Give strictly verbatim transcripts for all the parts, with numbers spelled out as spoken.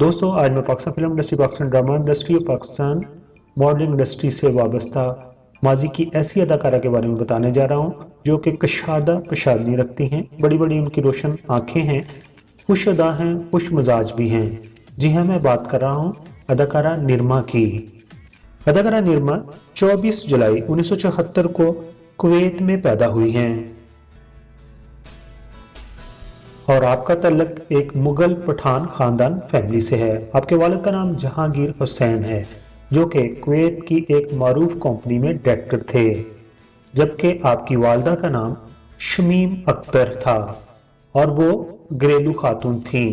दोस्तों, आज मैं Pakistan film industry, Pakistan drama industry और पाकिस्तान मॉडलिंग इंडस्ट्री से वाबस्ता माजी की ऐसी अदाकारा के बारे में बताने जा रहा हूँ जो कि कशादा पेशानी रखती हैं। बड़ी बड़ी उनकी रोशन आंखें हैं, खुश अदा हैं, खुश मिजाज भी हैं। जी हाँ, मैं बात कर रहा हूँ अदाकारा निरमा की। अदाकारा निरमा चौबीस जुलाई उन्नीस सौ चौहत्तर को कुवैत में पैदा हुई हैं और आपका तल्लक एक मुगल पठान खानदान फैमिली से है। आपके वालिद का नाम जहांगीर हुसैन है जो कि कुवैत की एक मारूफ कंपनी में डायरेक्टर थे, जबकि आपकी वालदा का नाम शमीम अख्तर था और वो घरेलू खातून थीं।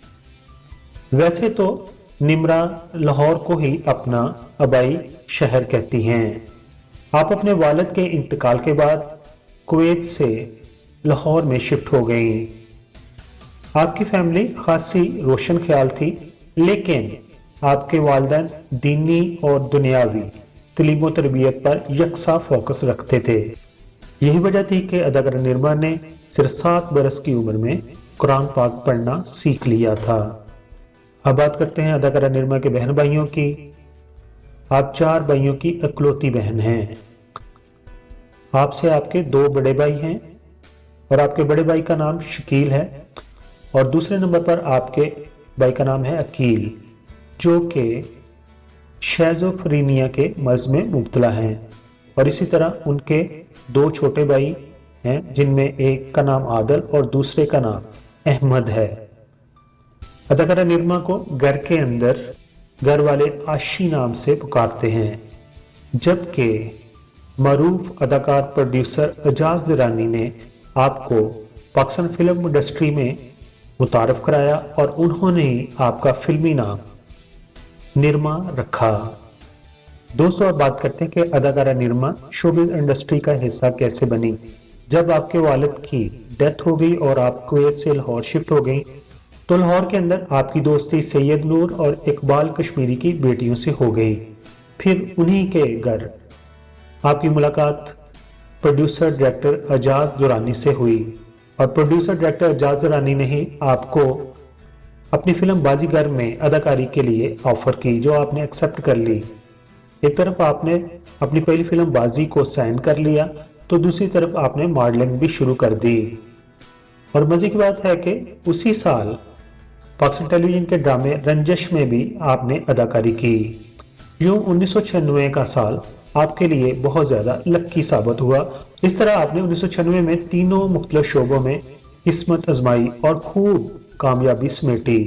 वैसे तो निमरा लाहौर को ही अपना आबाई शहर कहती हैं। आप अपने वालिद के इंतकाल के बाद कुवैत से लाहौर में शिफ्ट हो गई। आपकी फैमिली खासी रोशन ख्याल थी, लेकिन आपके वालिदैन दीनी और दुनियावी तलीम व तरबियत पर यकसा फोकस रखते थे। यही वजह थी कि अदाकारा निरमा ने सिर्फ सात बरस की उम्र में कुरान पाक पढ़ना सीख लिया था। अब बात करते हैं अदाकारा निरमा के बहन भाइयों की। आप चार भाइयों की इकलौती बहन हैं। आपसे आपके दो बड़े भाई हैं और आपके बड़े भाई का नाम शकील है और दूसरे नंबर पर आपके भाई का नाम है अकील, जो कि शेज़ोफ्रीनिया के मर्ज में मुब्तला हैं। और इसी तरह उनके दो छोटे भाई हैं जिनमें एक का नाम आदल और दूसरे का नाम अहमद है। अदाकारा निरमा को घर के अंदर घर वाले आशी नाम से पुकारते हैं, जबकि मरूफ अदाकार प्रोड्यूसर एजाज दुरानी ने आपको पाकिस्तान फिल्म इंडस्ट्री में मुतारफ कराया और उन्होंने ही आपका फिल्मी नाम निरमा रखा। दोस्तों, अब बात करते हैं कि अदाकारा निरमा शोबिज़ इंडस्ट्री का हिस्सा कैसे बनी। जब आपके वालिद की डेथ हो गई और आप कुवैत से लाहौर शिफ्ट हो गई, तो लाहौर के अंदर आपकी दोस्ती सैयद नूर और इकबाल कश्मीरी की बेटियों से हो गई। फिर उन्हीं के घर आपकी मुलाकात प्रोड्यूसर डायरेक्टर एजाज दुरानी से हुई और प्रोड्यूसर डायरेक्टर एजाज दुरानी ने ही आपको अपनी फिल्म बाजीगर में अदाकारी के लिए ऑफर की, जो आपने एक्सेप्ट कर ली। एक तरफ आपने अपनी पहली फिल्म बाजी को साइन कर लिया, तो दूसरी तरफ आपने मॉडलिंग भी शुरू कर दी। और मजे की बात है कि उसी साल पाकिस्तान टेलीविजन के ड्रामे रंजश में भी आपने अदाकारी की। यूं उन्नीस सौ छियानवे का साल आपके लिए बहुत ज्यादा लक्की साबित हुआ। इस तरह आपने उन्नीस सौ छियानवे में तीनों मुख्तलिफ शोबों में किस्मत आजमाई और खूब कामयाबी समेटी।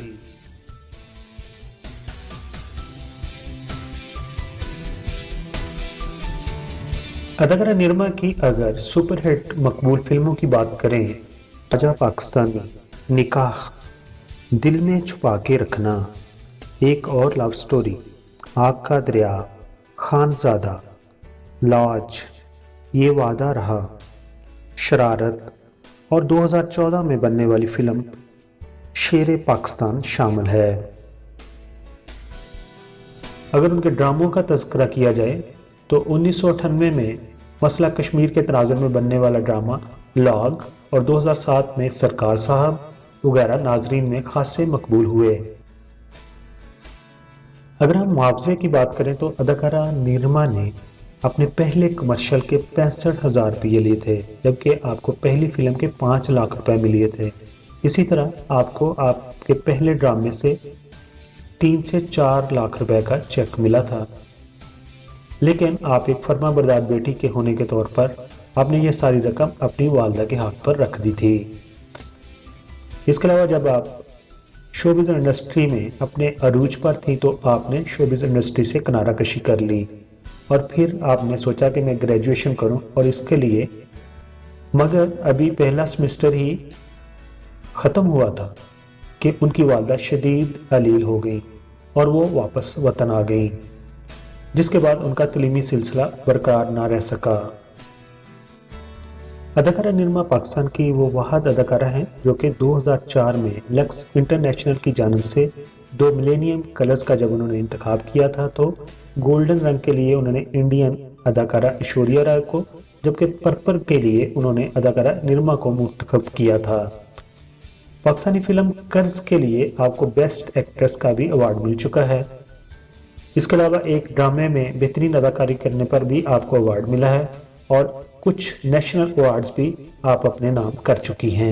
अदाकारा निरमा की अगर सुपरहिट मकबूल फिल्मों की बात करें, राजा पाकिस्तानी, निकाह, दिल में छुपा के रखना, एक और लव स्टोरी, आग का दरिया, खानजादा, लॉज, ये वादा रहा, शरारत और दो हज़ार चौदह में बनने वाली फिल्म शेर पाकिस्तान शामिल है। अगर उनके ड्रामों का तज़किरा किया जाए तो उन्नीस सौ अट्ठानवे में मसला कश्मीर के तनाज़ुर में बनने वाला ड्रामा लॉग और दो हज़ार सात में सरकार साहब वगैरह नाजरीन में खासे मकबूल हुए। अगर हम मुआवजे की बात करें तो अदाकारा निरमा ने अपने पहले कमर्शियल के पैंसठ हजार रुपये लिए थे, जबकि आपको पहली फिल्म के पाँच लाख रुपए मिले थे। इसी तरह आपको आपके पहले ड्रामे से तीन से चार लाख रुपए का चेक मिला था, लेकिन आप एक फर्मा बरदार बेटी के होने के तौर पर आपने ये सारी रकम अपनी वालदा के हाथ पर रख दी थी। इसके अलावा जब आप शोबिज़ इंडस्ट्री में अपने अरूज पर थी तो आपने शोबिज़ इंडस्ट्री से किनारा कशी कर ली और फिर आपने सोचा कि मैं ग्रेजुएशन करूं, और इसके लिए मगर अभी पहला सेमेस्टर ही ख़त्म हुआ था कि उनकी वालदा शदीद अलील हो गई और वो वापस वतन आ गई, जिसके बाद उनका तलीमी सिलसिला बरकरार ना रह सका। अदाकारा निरमा पाकिस्तान की वो वाहद अदाकारा हैं जो कि दो हज़ार चार में लक्स इंटरनेशनल की जानिब से दो मिलेनियम कलर्स का जब उन्होंने इंतखाब किया था तो गोल्डन रंग के लिए उन्होंने इंडियन अदाकारा ऐश्वर्या राय को, जबकि पर्पल के लिए उन्होंने अदाकारा निरमा को मुंतखब किया था। पाकिस्तानी फिल्म कर्ज के लिए आपको बेस्ट एक्ट्रेस का भी अवार्ड मिल चुका है। इसके अलावा एक ड्रामे में बेहतरीन अदाकारी करने पर भी आपको अवार्ड मिला है और कुछ नेशनल अवार्ड्स भी आप अपने नाम कर चुकी हैं।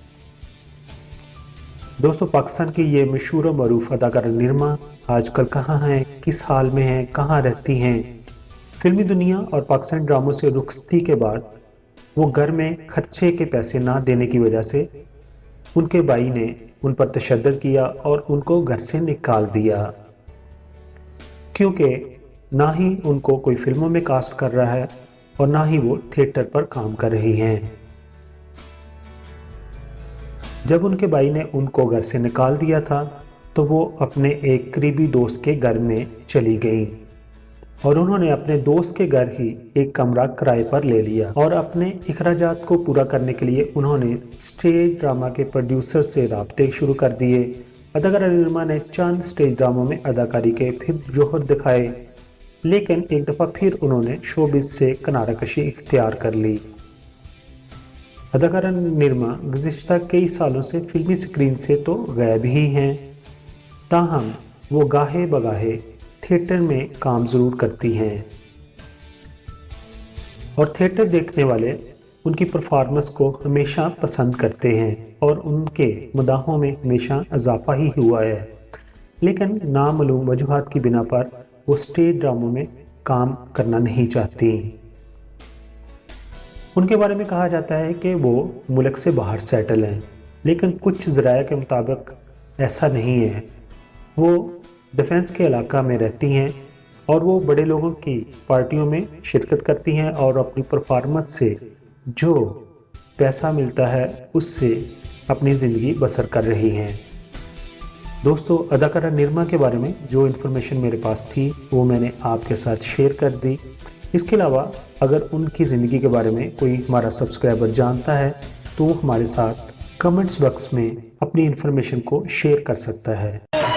दोस्तों, पाकिस्तान की ये मशहूर और मरूफ अदाकारा निरमा आजकल कहाँ हैं, किस हाल में हैं, कहाँ रहती हैं? फिल्मी दुनिया और पाकिस्तानी ड्रामों से रुखसती के बाद वो घर में खर्चे के पैसे ना देने की वजह से उनके भाई ने उन पर तशद्दुद किया और उनको घर से निकाल दिया, क्योंकि ना ही उनको कोई फिल्मों में कास्ट कर रहा है और ना ही वो थिएटर पर काम कर रही हैं। जब उनके भाई ने उनको घर से निकाल दिया था तो वो अपने एक करीबी दोस्त के घर में चली गई और उन्होंने अपने दोस्त के घर ही एक कमरा किराए पर ले लिया और अपने अखराजात को पूरा करने के लिए उन्होंने स्टेज ड्रामा के प्रोड्यूसर से राब्ते शुरू कर दिए। अदाकारा निरमा ने चंद स्टेज ड्रामों में अदाकारी के फिर जोहर दिखाए, लेकिन एक दफ़ा फिर उन्होंने शोबिज से किनारा कशी इख्तियार कर ली। अदाकारा निरमा गुज़िश्ता कई सालों से फिल्मी स्क्रीन से तो गायब ही हैं, ताहम वो गाहे बगाहे थिएटर में काम ज़रूर करती हैं और थिएटर देखने वाले उनकी परफॉर्मेंस को हमेशा पसंद करते हैं और उनके मदाहों में हमेशा इजाफा ही हुआ है। लेकिन नामालूम वजूहात की बिना पर वो स्टेज ड्रामों में काम करना नहीं चाहती। उनके बारे में कहा जाता है कि वो मुल्क से बाहर सेटल हैं, लेकिन कुछ ज़राया के मुताबिक ऐसा नहीं है। वो डिफेंस के इलाका में रहती हैं और वो बड़े लोगों की पार्टियों में शिरकत करती हैं और अपनी परफॉर्मेंस से जो पैसा मिलता है उससे अपनी ज़िंदगी बसर कर रही हैं। दोस्तों, अदाकारा निरमा के बारे में जो इन्फॉर्मेशन मेरे पास थी वो मैंने आपके साथ शेयर कर दी। इसके अलावा अगर उनकी ज़िंदगी के बारे में कोई हमारा सब्सक्राइबर जानता है तो वो हमारे साथ कमेंट्स बॉक्स में अपनी इन्फॉर्मेशन को शेयर कर सकता है।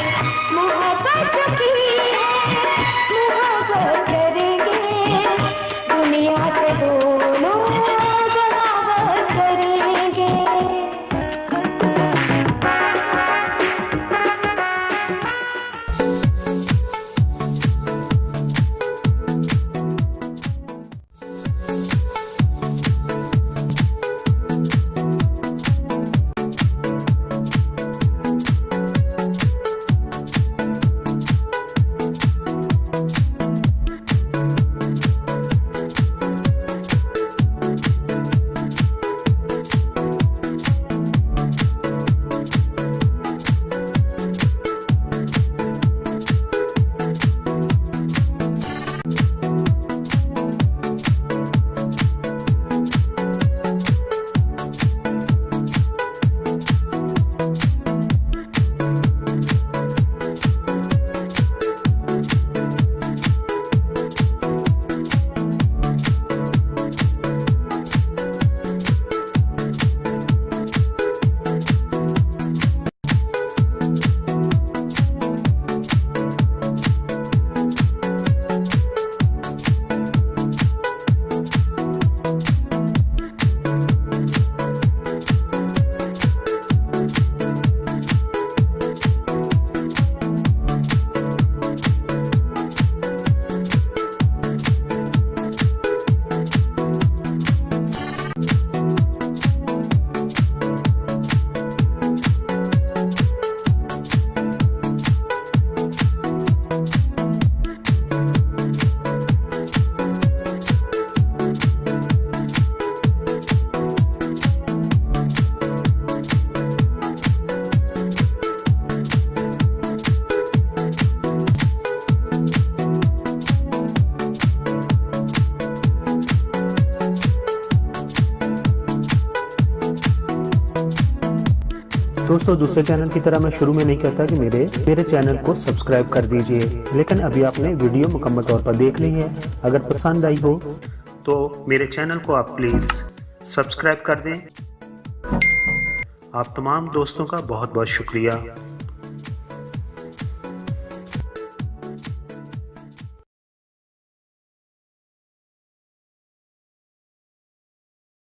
दोस्तों, दूसरे चैनल की तरह मैं शुरू में नहीं कहता कि मेरे मेरे चैनल को सब्सक्राइब कर दीजिए, लेकिन अभी आपने वीडियो मुकम्मल तौर पर देख ली है। अगर पसंद आई हो तो मेरे चैनल को आप प्लीज़ सब्सक्राइब कर दें। आप तमाम दोस्तों का बहुत बहुत शुक्रिया।